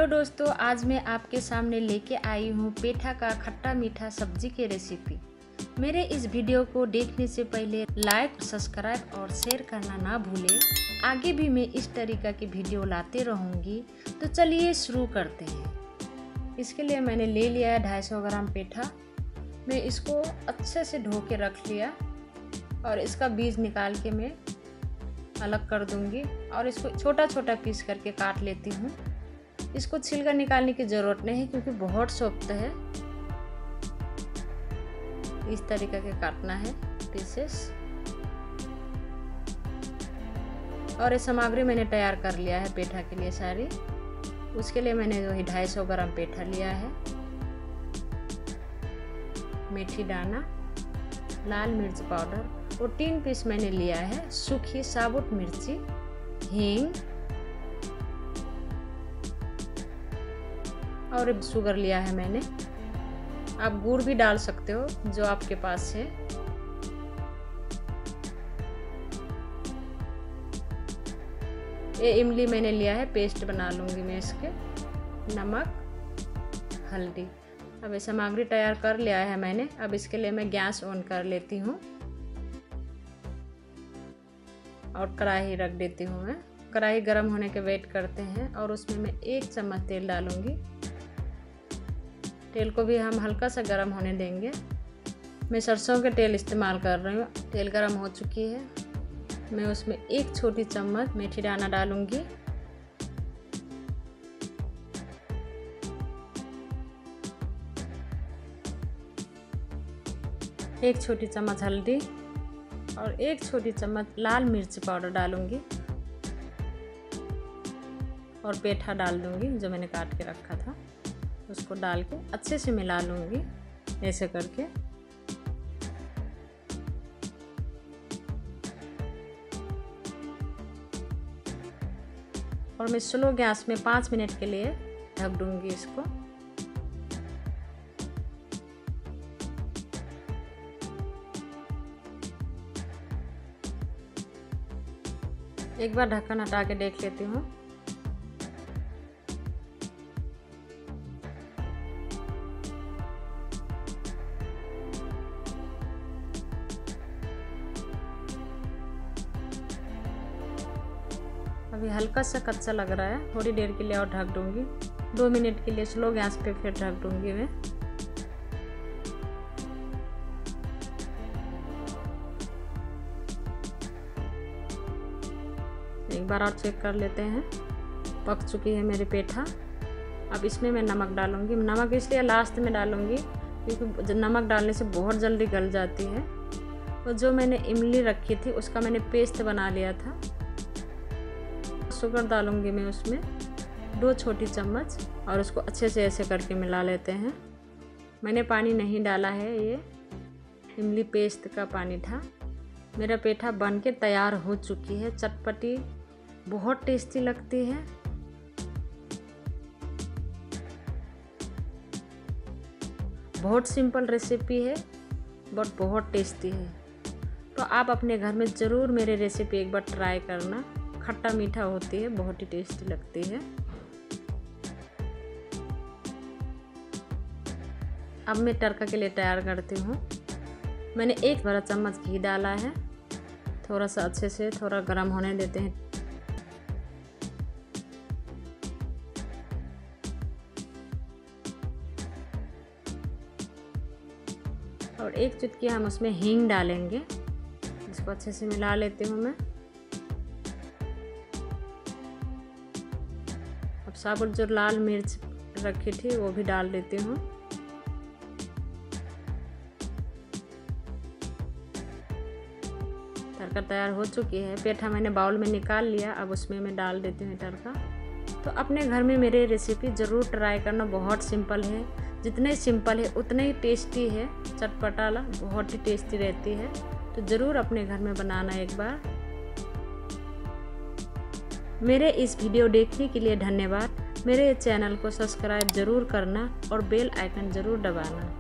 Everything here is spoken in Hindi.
हेलो दोस्तों, आज मैं आपके सामने लेके आई हूँ पेठा का खट्टा मीठा सब्जी की रेसिपी। मेरे इस वीडियो को देखने से पहले लाइक, सब्सक्राइब और शेयर करना ना भूलें। आगे भी मैं इस तरीक़ा की वीडियो लाते रहूँगी। तो चलिए शुरू करते हैं। इसके लिए मैंने ले लिया है 250 ग्राम पेठा। मैं इसको अच्छे से धो के रख लिया और इसका बीज निकाल के मैं अलग कर दूँगी और इसको छोटा छोटा पीस करके काट लेती हूँ। इसको छिलका निकालने की ज़रूरत नहीं है क्योंकि बहुत सॉफ्ट है। इस तरीके के काटना है पीसेस। और ये सामग्री मैंने तैयार कर लिया है पेठा के लिए सारी। उसके लिए मैंने जो है 250 ग्राम पेठा लिया है, मेथी दाना, लाल मिर्च पाउडर और 3 पीस मैंने लिया है सूखी साबुत मिर्ची, हींग और शुगर लिया है मैंने। आप गुड़ भी डाल सकते हो जो आपके पास है। ये इमली मैंने लिया है, पेस्ट बना लूँगी मैं इसके। नमक, हल्दी। अब ये सामग्री तैयार कर लिया है मैंने। अब इसके लिए मैं गैस ऑन कर लेती हूँ और कढ़ाई रख देती हूँ मैं। कढ़ाई गर्म होने के वेट करते हैं और उसमें मैं 1 चम्मच तेल डालूँगी। तेल को भी हम हल्का सा गर्म होने देंगे। मैं सरसों के तेल इस्तेमाल कर रही हूँ। तेल गर्म हो चुकी है। मैं उसमें 1 छोटी चम्मच मेथी दाना डालूँगी। एक छोटी चम्मच हल्दी और 1 छोटी चम्मच लाल मिर्च पाउडर डालूँगी और पेठा डाल दूँगी जो मैंने काट के रखा था। उसको डाल के अच्छे से मिला लूँगी ऐसे करके। और मैं स्लो गैस में 5 मिनट के लिए ढक दूँगी इसको। एक बार ढक्कन हटा के देख लेती हूँ। अभी हल्का सा कच्चा लग रहा है, थोड़ी देर के लिए और ढक दूँगी। 2 मिनट के लिए स्लो गैस पे फिर ढक दूँगी मैं। एक बार और चेक कर लेते हैं। पक चुकी है मेरी पेठा। अब इसमें मैं नमक डालूँगी। नमक इसलिए लास्ट में डालूँगी क्योंकि नमक डालने से बहुत जल्दी गल जाती है। और जो मैंने इमली रखी थी उसका मैंने पेस्ट बना लिया था। शुगर डालूँगी मैं उसमें 2 छोटी चम्मच और उसको अच्छे से ऐसे करके मिला लेते हैं। मैंने पानी नहीं डाला है, ये इमली पेस्ट का पानी था। मेरा पेठा बन के तैयार हो चुकी है। चटपटी, बहुत टेस्टी लगती है। बहुत सिंपल रेसिपी है बट बहुत टेस्टी है। तो आप अपने घर में ज़रूर मेरी रेसिपी एक बार ट्राई करना। खट्टा मीठा होती है, बहुत ही टेस्टी लगती है। अब मैं तड़का के लिए तैयार करती हूँ। मैंने 1 बड़ा चम्मच घी डाला है। थोड़ा सा अच्छे से थोड़ा गर्म होने देते हैं। और 1 चुटकी हम उसमें हींग डालेंगे। इसको अच्छे से मिला लेती हूँ मैं। अब साबुत जो लाल मिर्च रखी थी वो भी डाल देती हूँ। तड़का तैयार हो चुकी है। पेठा मैंने बाउल में निकाल लिया। अब उसमें मैं डाल देती हूँ तड़का। तो अपने घर में मेरी रेसिपी ज़रूर ट्राई करना। बहुत सिंपल है, जितने सिंपल है उतने ही टेस्टी है। चटपटा बहुत ही टेस्टी रहती है। तो ज़रूर अपने घर में बनाना एक बार। मेरे इस वीडियो देखने के लिए धन्यवाद। मेरे चैनल को सब्सक्राइब ज़रूर करना और बेल आइकन ज़रूर दबाना।